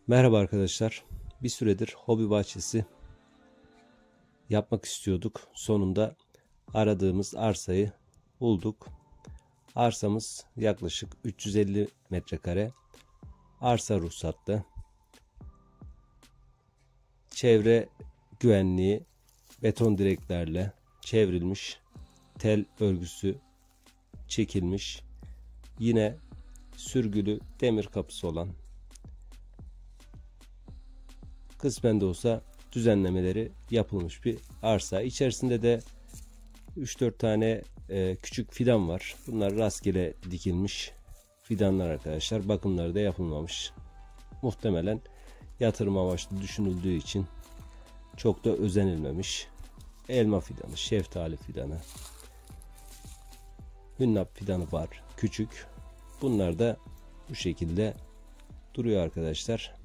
Merhaba arkadaşlar. Bir süredir hobi bahçesi yapmak istiyorduk. Sonunda aradığımız arsayı bulduk. Arsamız yaklaşık 350 metrekare. Arsa ruhsatlı. Çevre güvenliği beton direklerle çevrilmiş. Tel örgüsü çekilmiş. Yine sürgülü demir kapısı olan, kısmen de olsa düzenlemeleri yapılmış bir arsa. İçerisinde de 3-4 tane küçük fidan var. Bunlar rastgele dikilmiş fidanlar arkadaşlar. Bakımları da yapılmamış. Muhtemelen yatırım amaçlı düşünüldüğü için çok da özenilmemiş. Elma fidanı, şeftali fidanı, hünnap fidanı var. Küçük. Bunlar da bu şekilde duruyor arkadaşlar.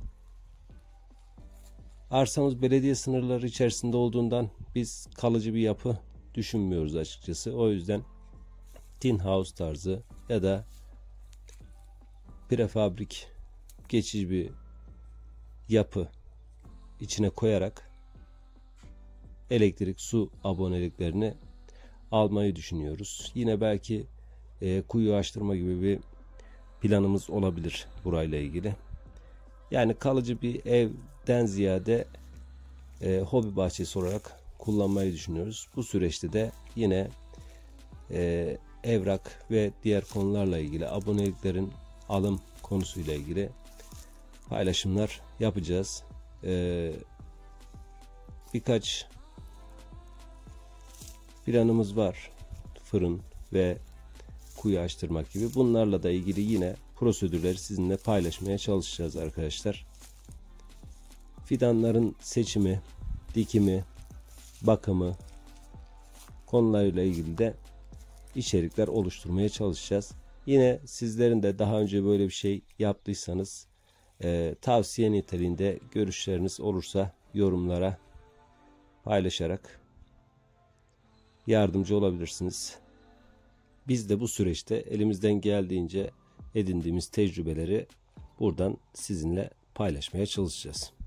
Arsamız belediye sınırları içerisinde olduğundan biz kalıcı bir yapı düşünmüyoruz açıkçası. O yüzden tin house tarzı ya da prefabrik geçici bir yapı içine koyarak elektrik, su aboneliklerini almayı düşünüyoruz. Yine belki kuyu açtırma gibi bir planımız olabilir burayla ilgili. Yani kalıcı bir evden ziyade hobi bahçesi olarak kullanmayı düşünüyoruz. Bu süreçte de yine evrak ve diğer konularla ilgili, aboneliklerin alım konusuyla ilgili paylaşımlar yapacağız. Birkaç planımız var. Fırın ve kuyu açtırmak gibi. Bunlarla da ilgili yine prosedürleri sizinle paylaşmaya çalışacağız arkadaşlar. Fidanların seçimi, dikimi, bakımı konularıyla ilgili de içerikler oluşturmaya çalışacağız. Yine sizlerin de daha önce böyle bir şey yaptıysanız tavsiye niteliğinde görüşleriniz olursa yorumlara paylaşarak yardımcı olabilirsiniz. Biz de bu süreçte elimizden geldiğince edindiğimiz tecrübeleri buradan sizinle paylaşmaya çalışacağız.